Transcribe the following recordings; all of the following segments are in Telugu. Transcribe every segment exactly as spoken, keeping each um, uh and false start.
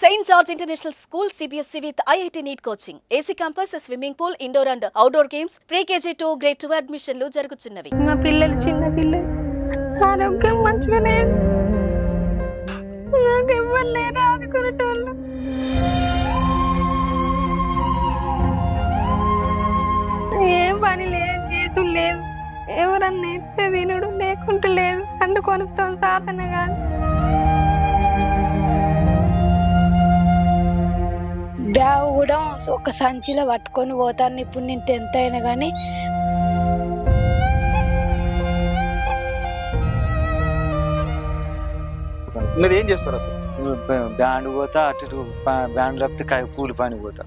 Saint George International School C B S E with I I T NEET coaching. A C campus, swimming pool, indoor and outdoor games, pre-K G to grade two admissionలు జరుగుతున్నవి. మా పిల్లలు చిన్న పిల్లలు ఆరోగ్యం మంచిగా లేదు. నాకు ఎవ్వరు లేరు ఆదుకునేటోళ్ళు. ఏం పని లేదు, చేసుడు లేదు. ఎవరన్నా ఎత్తే తినుడు లేకుంటే లేదు. అండుకొనిస్తాం సాధన కాదు. బ్యాగ్ కూడా ఒక సంచిలో పట్టుకొని పోతాను. ఇప్పుడు నేను టెన్త్ అయినా కానీ మీరు ఏం చేస్తారు అసలు? బ్యాండ్ పోతా, అటు ఇటు బ్యాండ్ లేకపోతే కాయ పూలు పని పోతా.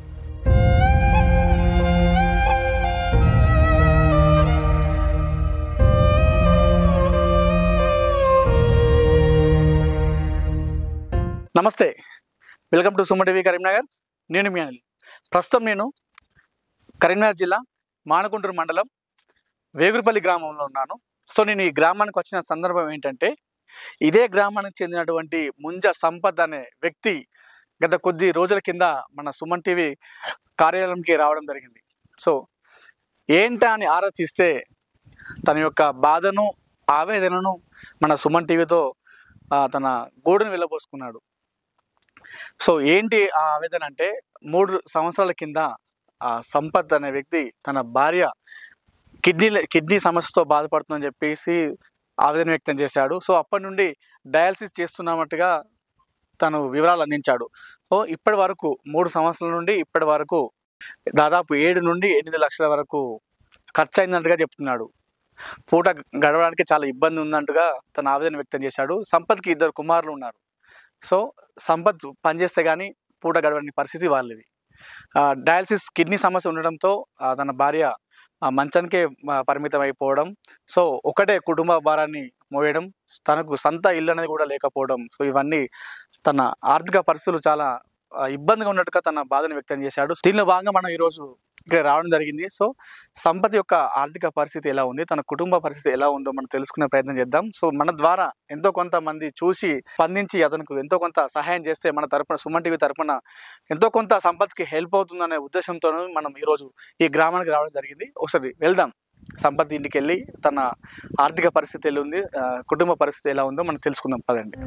నమస్తే, welcome to Suman TV Karimnagar. నేను మీ అనిల్. ప్రస్తుతం నేను కరీంనగర్ జిల్లా మానకొండూరు మండలం వేగురుపల్లి గ్రామంలో ఉన్నాను. సో నేను ఈ గ్రామానికి వచ్చిన సందర్భం ఏంటంటే, ఇదే గ్రామానికి చెందినటువంటి ముంజ సంపత్ అనే వ్యక్తి గత కొద్ది రోజుల కింద మన సుమన్ టీవీ కార్యాలయంకి రావడం జరిగింది. సో ఏంటా అని ఆరా తీస్తే తన యొక్క బాధను, ఆవేదనను మన సుమన్ టీవీతో తన గోడును వెళ్ళబోసుకున్నాడు. సో ఏంటి ఆ ఆవేదన అంటే, మూడు సంవత్సరాల కింద ఆ సంపత్ అనే వ్యక్తి తన భార్య కిడ్నీ కిడ్నీ సమస్యతో బాధపడుతుందని చెప్పేసి ఆవేదన వ్యక్తం చేశాడు. సో అప్పటి నుండి డయాలసిస్ చేస్తున్నట్టుగా తను వివరాలు అందించాడు. సో ఇప్పటి వరకు మూడు సంవత్సరాల నుండి ఇప్పటి వరకు దాదాపు ఏడు నుండి ఎనిమిది లక్షల వరకు ఖర్చు అయిందంటుగా చెప్తున్నాడు. పూట గడవడానికి చాలా ఇబ్బంది ఉందంటుగా తన ఆవేదన వ్యక్తం చేశాడు. సంపత్కి ఇద్దరు కుమారులు ఉన్నారు. సో సంపత్ పనిచేస్తే కానీ పూట గడవని పరిస్థితి వాళ్ళది. డయాలసిస్ కిడ్నీ సమస్య ఉండడంతో తన భార్య మంచానికే పరిమితం అయిపోవడం, సో ఒకటే కుటుంబ భారాన్ని మోయడం, తనకు సొంత ఇల్లు అనేది కూడా లేకపోవడం, సో ఇవన్నీ తన ఆర్థిక పరిస్థితులు చాలా ఇబ్బందిగా ఉన్నట్టుగా తన బాధను వ్యక్తం చేశాడు. దీనిలో భాగంగా మనం ఈరోజు ఇక్కడ రావడం జరిగింది. సో సంపత్ యొక్క ఆర్థిక పరిస్థితి ఎలా ఉంది, తన కుటుంబ పరిస్థితి ఎలా ఉందో మనం తెలుసుకునే ప్రయత్నం చేద్దాం. సో మన ద్వారా ఎంతో కొంత మంది చూసి స్పందించి అతనికి ఎంతో కొంత సహాయం చేస్తే మన తరపున, సుమన్ టీవీ తరపున ఎంతో కొంత సంపత్కి హెల్ప్ అవుతుందనే ఉద్దేశంతో మనం ఈరోజు ఈ గ్రామానికి రావడం జరిగింది. ఒకసారి వెళ్దాం, సంపత్ ఇంటికి వెళ్ళి తన ఆర్థిక పరిస్థితి ఎలా ఉంది, కుటుంబ పరిస్థితి ఎలా ఉందో మనం తెలుసుకుందాం. పదండి.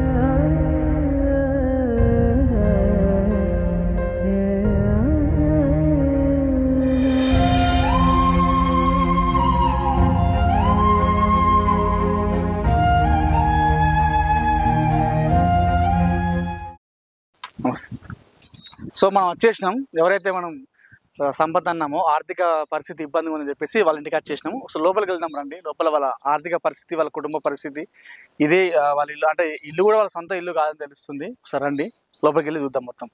సో మనం వచ్చేసినాం, ఎవరైతే మనం సంపత్ అన్నామో ఆర్థిక పరిస్థితి ఇబ్బందిగా ఉందని చెప్పేసి వాళ్ళ ఇంటికి వచ్చేసినాము. సో లోపలికి వెళ్దాం రండి. లోపల వాళ్ళ ఆర్థిక పరిస్థితి, వాళ్ళ కుటుంబ పరిస్థితి, ఇదే వాళ్ళ ఇల్లు అంటే ఇల్లు కూడా వాళ్ళ సొంత ఇల్లు కాదని తెలుస్తుంది. సరే రండి, లోపలికి వెళ్ళి చూద్దాం మొత్తం.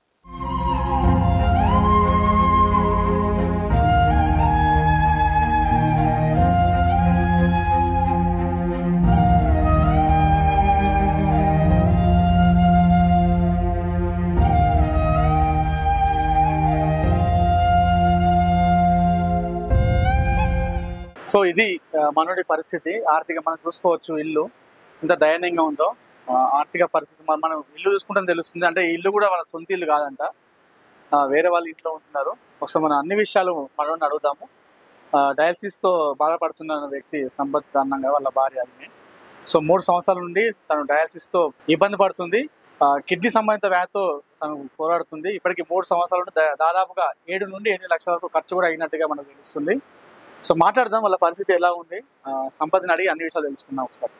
సో ఇది మనోడి పరిస్థితి, ఆర్థిక మనం చూసుకోవచ్చు ఇల్లు ఇంత దయనీయంగా ఉందో ఆర్థిక పరిస్థితి. మనం ఇల్లు చూసుకుంటే తెలుస్తుంది. అంటే ఇల్లు కూడా వాళ్ళ సొంత ఇల్లు కాదంట, వేరే వాళ్ళ ఇంట్లో ఉంటున్నారు. ఒకసారి మనం అన్ని విషయాలు మనోడిని అడుగుదాము. డయాలసిస్తో బాధపడుతున్న వ్యక్తి సంపత్ అన్నంగా వాళ్ళ భార్య అని. సో మూడు సంవత్సరాల నుండి తను డయాలసిస్తో ఇబ్బంది పడుతుంది. కిడ్నీ సంబంధిత వ్యాధితో తను పోరాడుతుంది. ఇప్పటికి మూడు సంవత్సరాల నుండి దాదాపుగా ఏడు నుండి ఎనిమిది లక్షల వరకు ఖర్చు కూడా అయినట్టుగా మనకు తెలుస్తుంది. సో మాట్లాడదాం, వాళ్ళ పరిస్థితి ఎలా ఉంది, సంపత్ని అడిగి అన్ని విషయాలు తెలుసుకుందాం ఒకసారి.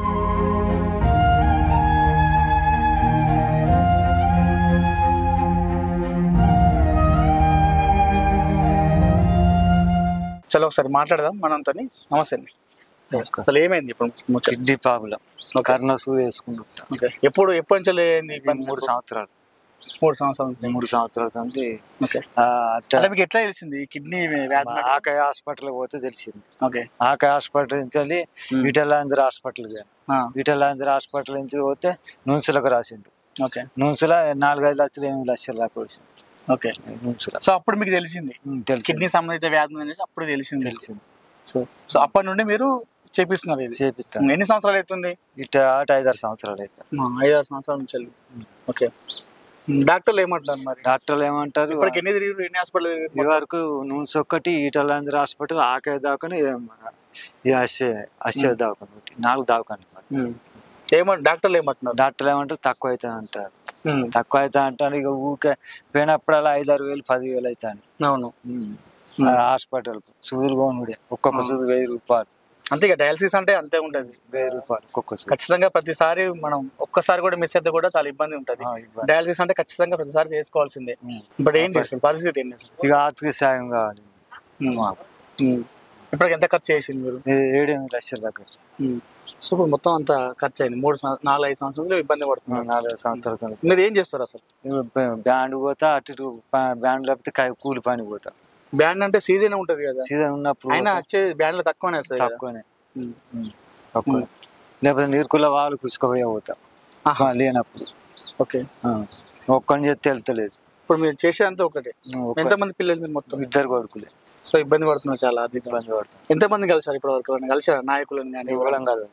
చలో ఒకసారి మాట్లాడదాం మనంతో. నమస్తే అండి. అసలు ఏమైంది ఇప్పుడు? కిడ్నీ ప్రాబ్లం, కర్ణ సూది వేసుకుంటా. ఓకే, ఎప్పుడు ఎప్పటి నుంచి అయింది? మూడు సంవత్సరాలు మూడు సంవత్సరాలు మూడు సంవత్సరాల నుంచి. మీకు ఎట్లా తెలిసింది కిడ్నీ వ్యాధి? ఆకాయ హాస్పిటల్ పోతే తెలిసింది. ఓకే, ఆకాయ హాస్పిటల్ నుంచి విఠలాంధ్ర హాస్పిటల్ విఠలాంధ్ర హాస్పిటల్ నుంచి పోతే నూన్సులకు రాసిండు. ఓకే, నూన్సుల నాలుగైదు లక్షలు ఎనిమిది లక్షలు దాకా వచ్చింది. ఓకే, నూన్సుల. సో అప్పుడు మీకు తెలిసింది కిడ్నీ సంబంధిత వ్యాధి అనేది అప్పుడు తెలిసింది తెలిసింది సో సో అప్పటి నుండి మీరు చేపిస్తున్నారు? ఇది చేపిస్తాం. ఎన్ని సంవత్సరాలు అవుతుంది? ఇటు అటు ఐదారు సంవత్సరాలు అవుతాయి. ఐదారు సంవత్సరాల నుంచి. ఓకే, డాక్టర్లు ఏమంటారు మరి? డాక్టర్లు ఏమంటారు, ఇప్పటికి ఎన్ని తిరిగి ఎన్ని హాస్పిటల్ ఈ వరకు నూనె ఒక్కటి ఈటలాంధ్ర హాస్పిటల్ ఆకే దాకా అసే అసే దాకా నాలుగు దాకా. ఏమంటారు డాక్టర్లు ఏమంటున్నారు? డాక్టర్లు ఏమంటారు తక్కువ అవుతుంది అంటారు. తక్కువ అవుతా అంటారు. ఇక ఊకే పోయినప్పుడల్లా ఐదారు వేలు పదివేలు అవుతాను. అవును. హాస్పిటల్ సూదులు కొనుడే ఒక్కొక్క సూదు వెయ్యి రూపాయలు. అంతే ఇక డయాలసిస్ అంటే అంతే ఉంటది, వెయ్యి రూపాయలు ఒక్కొక్క సూదు. ఖచ్చితంగా ప్రతిసారి మనం ఒక్కసారి కూడా మిస్ అయితే కూడా చాలా ఇబ్బంది ఉంటది. డయాలసిస్ అంటే ఖచ్చితంగా ప్రతిసారి చేసుకోవాల్సిందే. ఇప్పుడు ఏం చేస్తుంది పరిస్థితి ఏంటి? ఇక ఆర్థిక సాయం కావాలి. ఇప్పటికి ఎంత ఖర్చు చేసింది మీరు? ఏడెనిమిది లక్షల దగ్గర. సో ఇప్పుడు మొత్తం అంత ఖర్చు అయింది. మూడు నాలుగు ఐదు సంవత్సరాలు ఇబ్బంది పడుతుంది. నాలుగు సంవత్సరాలు. మీరు ఏం చేస్తారు అసలు? బ్యాండ్ పోతా, అటు ఇటు బ్యాండ్ లేకపోతే కూలి పని పోతా. బ్యాండ్ అంటే సీజన్ ఉంటది కదా, సీజన్ ఉన్నప్పుడు అయినా వచ్చే బ్యాండ్ లో తక్కువనే వస్తాయి. తక్కువనే తక్కువ. లేకపోతే నీరుకుల వాళ్ళు కుసుకపోయే పోతా లేనప్పుడు. ఓకే, ఒక్కని చేస్తే వెళ్తలేదు. ఇప్పుడు మీరు చేసేదంతా ఒకటే. ఎంతమంది పిల్లలు మీరు? మొత్తం ఇద్దరు కొడుకులే. సో ఇబ్బంది పడుతున్నారు, చాలా అధిక ఇబ్బంది పడుతుంది. ఎంతమంది కలిసారు ఇప్పటి వరకు? కలిసారా నాయకులను కానీ? ఇవ్వడం కాదు,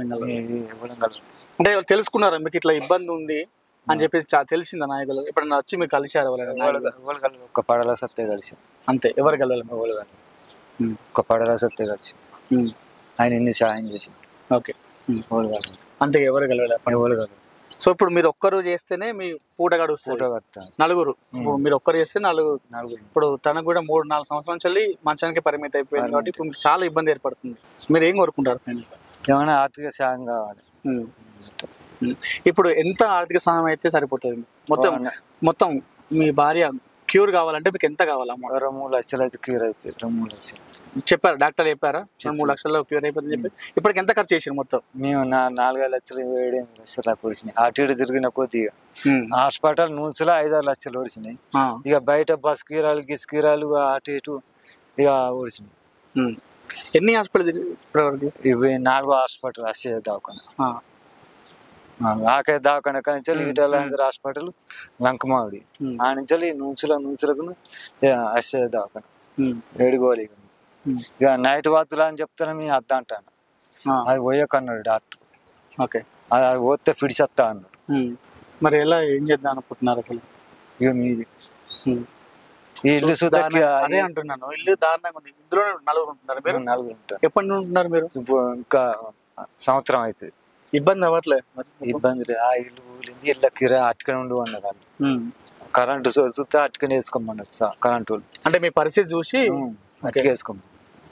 అంటే తెలుసుకున్నారా మీకు ఇట్లా ఇబ్బంది ఉంది అని చెప్పేసి తెలిసిందా నాయకులు? ఎప్పుడన్నా వచ్చి మీరు కలిసారు? ఒక పడల సత్తే కలిసి అంతే, ఎవరు కలవాలి? ఒక పడల సత్తే కలిసి ఆయన ఎన్ని సాయం చేసి. ఓకే, అంతే, ఎవరు కలవాలి? ఎవరు కలవాలి. సో ఇప్పుడు మీరు ఒక్కరు చేస్తేనే మీ పూట గడుస్తుంది. నలుగురు మీరు ఒక్కరు చేస్తే నలుగురు నలుగురు ఇప్పుడు తనకు కూడా మూడు నాలుగు సంవత్సరాల నుంచి మంచానికి పరిమితి అయిపోయింది కాబట్టి ఇప్పుడు మీకు చాలా ఇబ్బంది ఏర్పడుతుంది. మీరు ఏం కోరుకుంటారు? ఏమైనా ఆర్థిక సాయం కావాలి. ఇప్పుడు ఎంత ఆర్థిక సాయం అయితే సరిపోతుంది? మొత్తం మొత్తం మీ భార్య క్యూర్ కావాలంటే మీకు ఎంత కావాలి? రెండు మూడు లక్షలు అయితే క్యూర్ అవుతుంది. రెండు మూడు లక్షలు చెప్పారు, డాక్టర్ చెప్పారా? రెండు మూడు లక్షల్లో క్యూర్ అయిపోతుంది చెప్పి. ఇప్పటికి ఎంత ఖర్చు చేసారు మొత్తం? మేము నాలుగైదు లక్షలు ఏడెనిమిది లక్షలు పొడిచినాయి. అటు ఇటు తిరిగిన కొద్దిగా హాస్పిటల్ నూన్సులో ఐదారు లక్షలు ఒడిచినాయి. ఇక బయట బస్ కీరాలు గిస్కీరాలు అటు ఇటు ఇక ఒడిచినాయి. ఎన్ని హాస్పిటల్ ఇప్పటివరకు? ఇవి నాలుగు హాస్పిటల్ అసే దవాఖానా. ఆకే దవాఖానా కానీ ఈటలాంధ్ర హాస్పిటల్ లంకమావిడి ఆ నుంచి నూన్సుల నూన్సులకు అసే దవాఖానా ఏడుగోలి. ఇక నైట్ వాతులు అని చెప్తాను మీ అద్ద అంటాను. అది పోయకన్నాడు డాక్టర్. ఓకే, అది పోతే పిడిచేస్తా అన్నాడు. మరి ఎలా ఏం చేద్దాం అనుకుంటున్నారు అసలు? ఇక మీది ఈ ఇల్లు సుధా అదే అంటున్నాను, ఇల్లు దారుణంగా ఉంది. ఇందులో నలుగురు ఉంటున్నారు మీరు? నలుగురు ఉంటారు. ఎప్పటి నుండి ఉంటున్నారు మీరు? ఇంకా సంవత్సరం అవుతుంది. ఇబ్బంది అవ్వట్లేదు? ఇబ్బంది లేదు. ఆ ఇల్లు ఊలింది, ఇళ్ళ కిరా అటుకనే ఉండి అన్నారు వాళ్ళు. కరెంటు చూస్తే అటుకనే వేసుకోమన్నారు కరెంటు వాళ్ళు. అంటే మీ పరిస్థితి చూసి అటుక వేసుకోమన్నారు.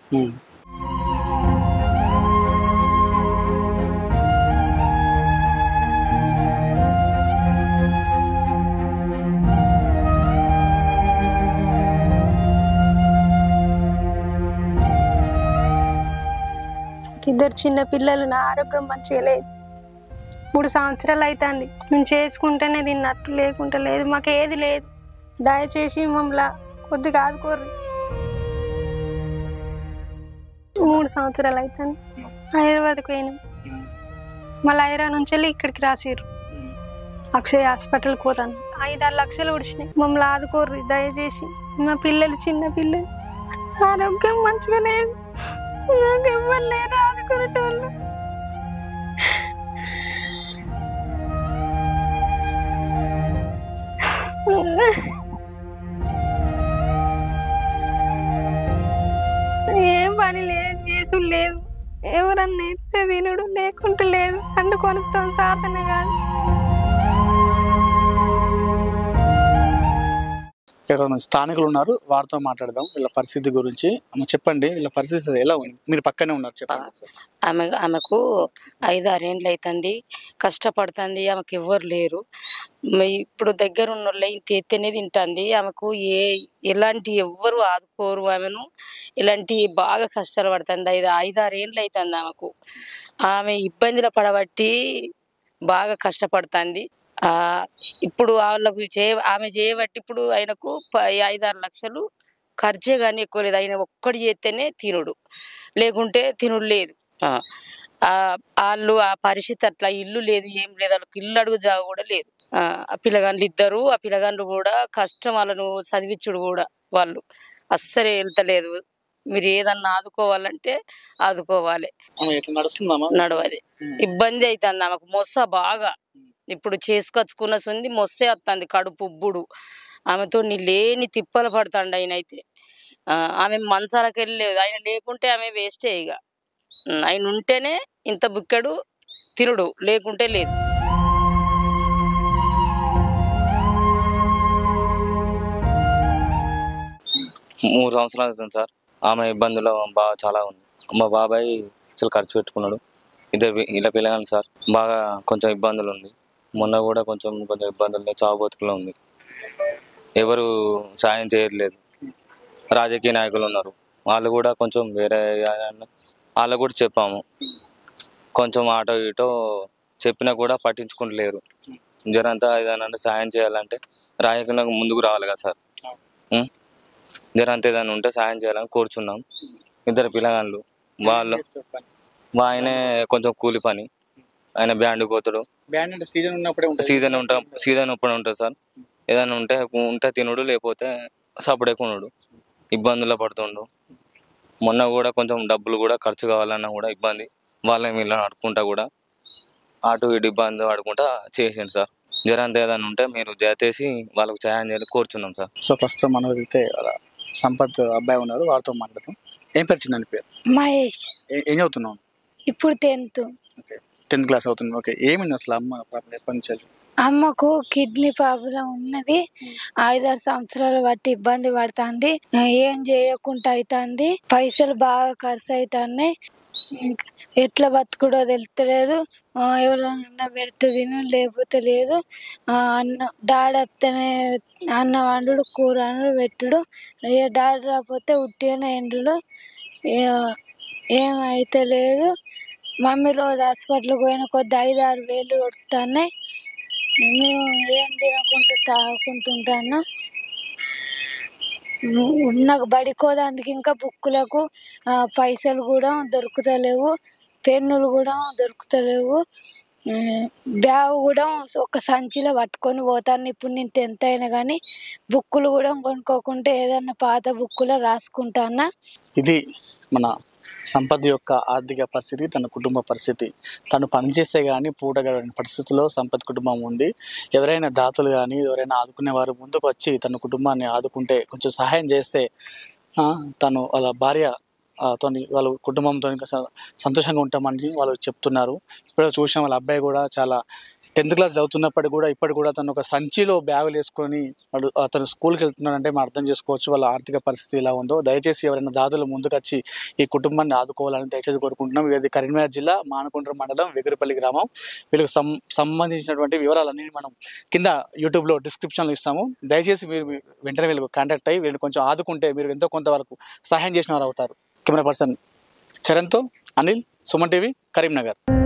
ఇద్దరు చిన్న పిల్లలు, నా ఆరోగ్యం మంచిగా లేదు. మూడు సంవత్సరాలు అవుతుంది మేము చేసుకుంటేనే తిన్నట్టు, లేకుంటే లేదు. మాకు ఏది లేదు. దయచేసి మమ్మల్ని కొద్దిగా ఆదుకోర్రి. మూడు సంవత్సరాలు అవుతుంది. హైదరాబాద్కి పోయినాం, మళ్ళీ హైదరాబాద్ నుంచి వెళ్ళి ఇక్కడికి రాసిర్రు. అక్షయ హాస్పిటల్కి పోతాను. ఐదారు లక్షలు ఉడిచినాయి. మమ్మల్ని ఆదుకోర్రి దయచేసి. మా పిల్లలు చిన్న పిల్లలు, ఆరోగ్యం మంచిగా లేదు. నాకు ఎవ్వరు లేరు ఆదుకునేటోళ్ళు. ఏం పని లేదు, చేసుడు లేదు. ఎవరన్నా ఎత్తే తినుడు, లేకుంటే లేదు. అండు కొనుస్తాం సాతనే కాదు. ఇక్కడ స్థానికులు ఉన్నారు, వారితో మాట్లాడదాం వీళ్ళ పరిస్థితి గురించి. అమ్మ చెప్పండి, వీళ్ళ పరిస్థితి ఎలా ఉంది? మీరు పక్కనే ఉన్నారు, చెప్పండి. ఆమె ఆమెకు ఐదు ఆరేండ్లు అవుతుంది, కష్టపడుతుంది. ఆమెకు ఎవ్వరు లేరు. ఇప్పుడు దగ్గర ఉన్న వాళ్ళ తెత్తేనే తింటుంది. ఆమెకు ఏ ఎలాంటి ఎవ్వరు ఆదుకోరు ఆమెను. ఇలాంటి బాగా కష్టాలు పడుతుంది. ఐదు ఐదు ఆరేండ్లు అవుతుంది ఆమెకు. ఆమె ఇబ్బందులు పడబట్టి బాగా కష్టపడుతుంది. ఆ ఇప్పుడు వాళ్ళకు చే ఆమె చేయబట్టి ఇప్పుడు ఆయనకు ఐదారు లక్షలు ఖర్చే కానీ ఎక్కువ లేదు. ఆయన ఒక్కటి చేస్తేనే తినుడు, లేకుంటే తినుడు లేదు. వాళ్ళు ఆ పరిస్థితి అట్లా, ఇల్లు లేదు, ఏం లేదు. వాళ్ళకి ఇల్లు అడుగు జాగ కూడా లేదు. ఆ పిల్లగాండ్లు ఇద్దరు, ఆ పిల్లగాండ్లు కూడా కష్టం. వాళ్ళను చదివించుడు కూడా వాళ్ళు అస్సలే వెళ్తలేదు. మీరు ఏదన్నా ఆదుకోవాలంటే ఆదుకోవాలి, నడవది. ఇబ్బంది అవుతుంది ఆమెకు. మొస బాగా ఇప్పుడు చేసుకొచ్చుకున్న సొంది మొస్సే వస్తుంది కడుపు ఉబ్బుడు ఆమెతో లేని తిప్పలు పడతాండు ఆయన అయితే ఆమె మంచాలకు వెళ్ళలేదు ఆయన లేకుంటే ఆమె వేస్టే ఇక ఆయన ఉంటేనే ఇంత బుక్కెడు తినుడు లేకుంటే లేదు. మూడు సంవత్సరాలు అవుతుంది సార్. ఆమె ఇబ్బందులు బాగా చాలా ఉంది. మా బాబాయ్ అసలు ఖర్చు పెట్టుకున్నాడు. ఇద్దరు ఇలా పిల్లగాను సార్ బాగా కొంచెం ఇబ్బందులు ఉంది. మొన్న కూడా కొంచెం కొంచెం ఇబ్బందులు చావు బతుకులో ఉంది. ఎవరు సాయం చేయట్లేదు. రాజకీయ నాయకులు ఉన్నారు, వాళ్ళు కూడా కొంచెం వేరే వాళ్ళకు కూడా చెప్పాము, కొంచెం ఆటో ఇటో చెప్పినా కూడా పట్టించుకుంటలేరు. జరంతా ఏదైనా సాయం చేయాలంటే రాజకీయంగా ముందుకు రావాలి కదా సార్. జరంతా ఏదైనా ఉంటే సాయం చేయాలని కూర్చున్నాం. ఇద్దరు పిల్లగాళ్ళు వాళ్ళు ఆయనే కొంచెం కూలి పని, ఆయన బ్యాండ్ పోతాడు. సీజన్ ఉన్నప్పుడే సీజన్ ఉంటా సీజన్ ఇప్పుడు ఉంటుంది సార్. ఏదైనా ఉంటే ఉంటే తినుడు, లేకపోతే సపడేకునుడు. ఇబ్బందుల్లో పడుతుండు. మొన్న కూడా కొంచెం డబ్బులు కూడా ఖర్చు కావాలన్నా కూడా ఇబ్బంది. వాళ్ళని వీళ్ళని ఆడుకుంటా కూడా అటు ఇటు ఇబ్బంది ఆడుకుంటా చేసిండు సార్. జరంతా ఏదైనా ఉంటే మీరు చేసి వాళ్ళకు సాయం చేయాలి కూర్చున్నాం సార్. సో ప్రస్తుతం మనం అయితే సంపత్ అబ్బాయి ఉన్నారు, వారితో మాట్లాడతాం. ఏం పేరు చిన్న పేరు? మహేష్. ఏం చదువుతున్నావు? ఇప్పుడు టెన్త్. ఓకే, టెన్త్ క్లాస్ అవుతున్నావు. ఓకే, ఏమైంది అసలు అమ్మ ఎప్పటి నుంచి? అమ్మకు కిడ్నీ ప్రాబ్లం ఉన్నది. ఐదారు సంవత్సరాలు బట్టి ఇబ్బంది పడుతుంది. ఏం చేయకుండా అవుతుంది. పైసలు బాగా ఖర్చు అవుతున్నాయి. ఎట్లా బతుకుడో తెలుస్తలేదు. ఎవరైనా పెడితే తిను, లేకపోతే లేదు. అన్న డాడీ వస్తేనే అన్న వండుడు, కూర వండుడు, పెట్టుడు. ఏ డాడీ రాకపోతే ఉట్టిగానే ఎండుడు. ఏమైతే లేదు. మమ్మీ రోజు హాస్పిటల్కి పోయిన కొద్ది ఐదు ఆరు వేలు కొడుతున్నాయి. మేము ఏం తినకుండా తాగుకుంటుంటాను. నాకు బడికోదానికి ఇంకా బుక్కులకు పైసలు కూడా దొరుకుతలేవు. పెన్నులు కూడా దొరుకుతలేవు. బ్యాగ్ కూడా ఒక సంచిలో పట్టుకొని పోతాను. ఇప్పుడు నేను టెన్త్ అయినా కానీ బుక్కులు కూడా కొనుక్కోకుంటే ఏదన్నా పాత బుక్కులో రాసుకుంటానా. ఇది మన సంపద యొక్క ఆర్థిక పరిస్థితి, తన కుటుంబ పరిస్థితి. తను పనిచేస్తే కానీ పూటగలని పరిస్థితిలో సంపత్ కుటుంబం ఉంది. ఎవరైనా దాతలు కానీ ఎవరైనా ఆదుకునే వారు ముందుకు వచ్చి తన కుటుంబాన్ని ఆదుకుంటే, కొంచెం సహాయం చేస్తే తను వాళ్ళ భార్య తోని వాళ్ళ కుటుంబంతో సంతోషంగా ఉంటామని వాళ్ళు చెప్తున్నారు. ఇప్పుడు చూసిన వాళ్ళ అబ్బాయి కూడా చాలా టెన్త్ క్లాస్ చదువుతున్నప్పటికి కూడా ఇప్పటి కూడా తను ఒక సంచిలో బ్యాగులు వేసుకొని వాడు అతను స్కూల్కి వెళ్తున్నాడంటే మనం అర్థం చేసుకోవచ్చు వాళ్ళ ఆర్థిక పరిస్థితి ఎలా ఉందో. దయచేసి ఎవరైనా దాతలు ముందుకు వచ్చి ఈ కుటుంబాన్ని ఆదుకోవాలని దయచేసి కోరుకుంటున్నాం. ఇది కరీంనగర్ జిల్లా మానకొండ్ర మండలం వేగురుపల్లి గ్రామం. వీళ్ళకి సం సంబంధించినటువంటి వివరాలన్నీ మనం కింద యూట్యూబ్లో డిస్క్రిప్షన్లో ఇస్తాము. దయచేసి మీరు వెంటనే వీళ్ళకి కాంటాక్ట్ అయ్యి వీళ్ళు కొంచెం ఆదుకుంటే మీరు ఎంతో కొంతవరకు సహాయం చేసిన వారు అవుతారు. కెమెరా పర్సన్ చరణ్తో అనిల్, సుమన్ టీవీ, కరీంనగర్.